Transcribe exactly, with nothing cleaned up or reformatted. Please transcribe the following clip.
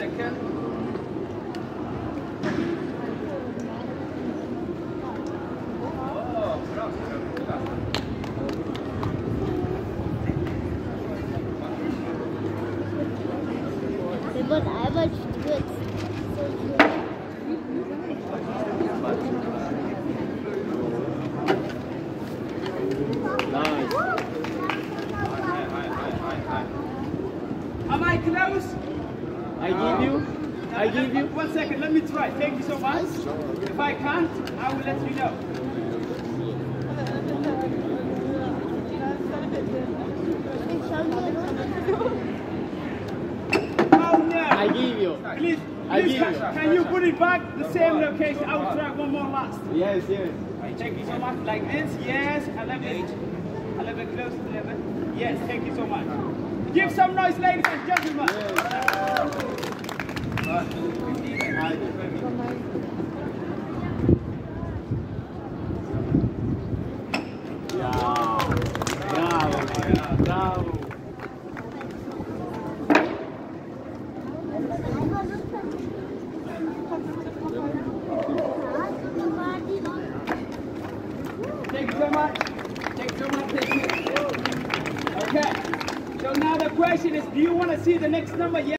second. Oh, But I was good. nice. Am I close? I give you. I give you. One second, let me try. Thank you so much. If I can't, I will let you know. Oh no! I give you. Please, I please give can, you. can you put it back the same location? I will try one more last. Yes, yes. Thank you so much. Like this, yes. A little bit, a little bit close to the level. Yes, thank you so much. Give some noise, ladies and gentlemen. Bravo, bravo, bravo. Thank you so much. Thank you so much. Thank you. Okay. So now the question is, do you want to see the next number? Yes.